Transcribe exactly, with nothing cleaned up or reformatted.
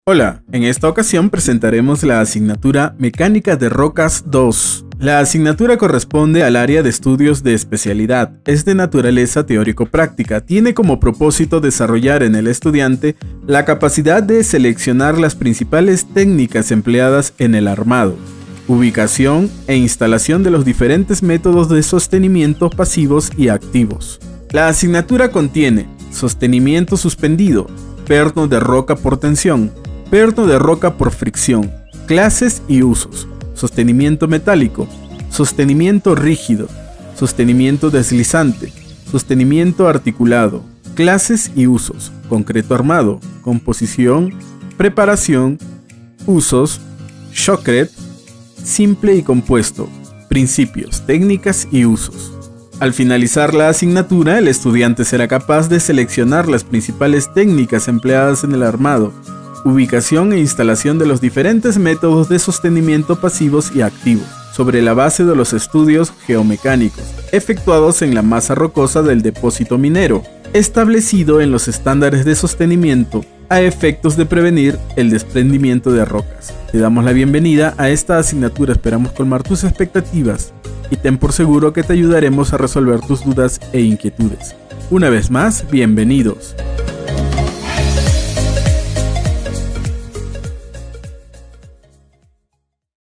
Hola, en esta ocasión presentaremos la asignatura Mecánica de Rocas dos. La asignatura corresponde al área de estudios de especialidad, es de naturaleza teórico-práctica, tiene como propósito desarrollar en el estudiante la capacidad de seleccionar las principales técnicas empleadas en el armado, ubicación e instalación de los diferentes métodos de sostenimiento pasivos y activos. La asignatura contiene sostenimiento suspendido, perno de roca por tensión, perno de roca por fricción, clases y usos, sostenimiento metálico, sostenimiento rígido, sostenimiento deslizante, sostenimiento articulado, clases y usos, concreto armado, composición, preparación, usos, shotcrete, simple y compuesto, principios, técnicas y usos. Al finalizar la asignatura, el estudiante será capaz de seleccionar las principales técnicas empleadas en el armado, ubicación e instalación de los diferentes métodos de sostenimiento pasivos y activos, sobre la base de los estudios geomecánicos, efectuados en la masa rocosa del depósito minero, establecido en los estándares de sostenimiento a efectos de prevenir el desprendimiento de rocas. Te damos la bienvenida a esta asignatura, esperamos colmar tus expectativas y ten por seguro que te ayudaremos a resolver tus dudas e inquietudes. Una vez más, bienvenidos.